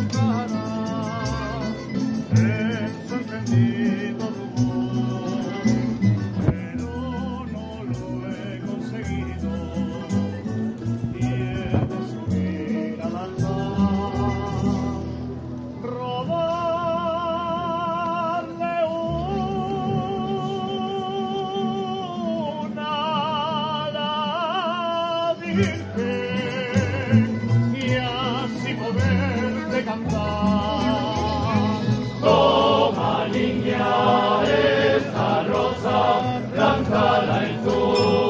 cara, en su encendido rubor, pero no lo he conseguido, y he de subir al altar, robarle una a la Virgen y así poderte cantar. Toma, niña, esta rosa, plántala en tu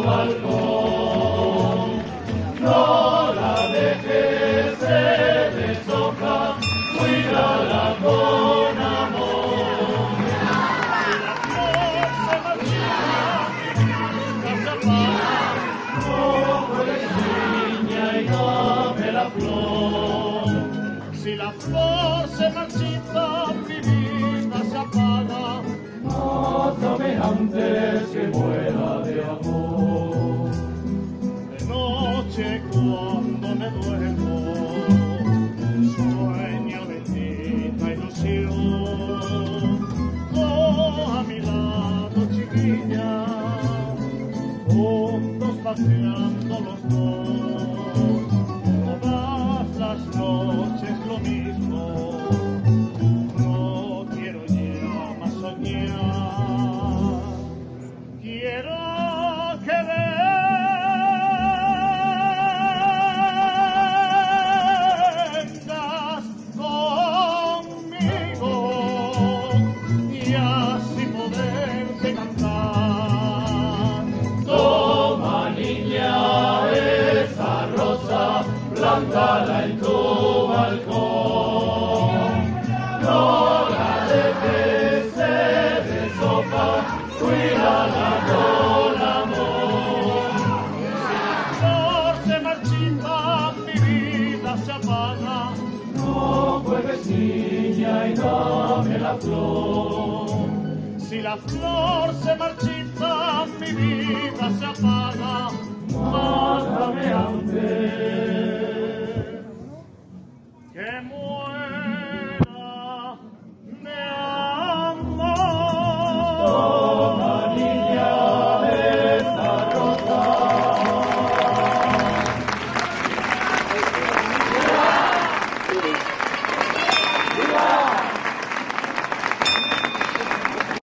balcón. No la dejes, se deshoja, cuídala con amor. Si la flor se marchita, nunca se apaga. No puedes, niña, y dame la flor. Si la flor se marchita, mi vida se apaga. Mátame antes que muera de amor. De noche cuando me duermo, sueño bendita ilusión. Oh, a mi lado, chiquilla, juntos paseando los dos, todas las noches lo mismo. No quiero ya más soñar, quiero que vengas conmigo y así poderte cantar. Toma, niña, esa rosa, plántala en tu balcón. No la dejes, se deshoja, cuídala con amor. Flor se marchita, mi vida se apaga. No juegues, niña, y dame la flor. Si la flor se marchita, mi vida se apaga.